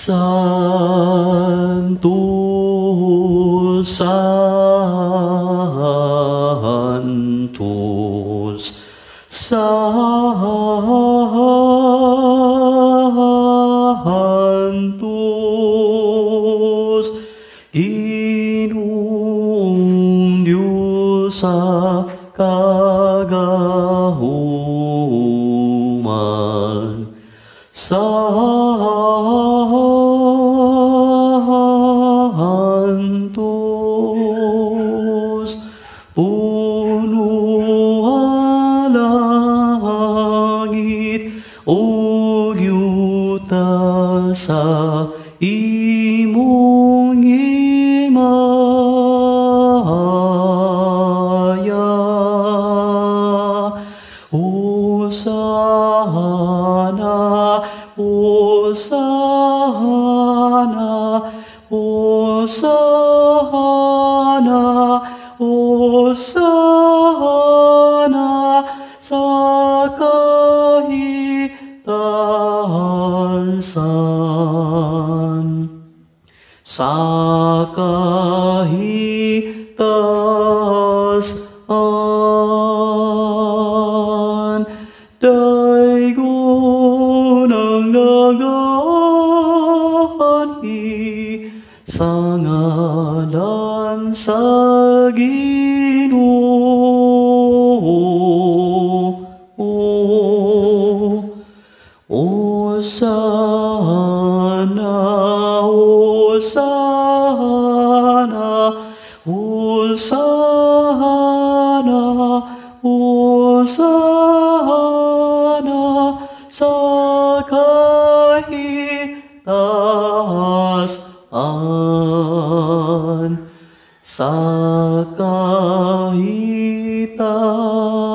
Santos, Santos, Santos, Ginoong Diyos sa kagahuman. Santos, puno ang langit, o yuta sa imong himaya. Hosana, Hosana, Hosana, Hosana sa kahitasan. Sa kahitasan, daygon ang nagani sa ngalan sa Ginoo. Hosana, Hosana, Hosana, Hosana sa kahitasan, sa kahitasan.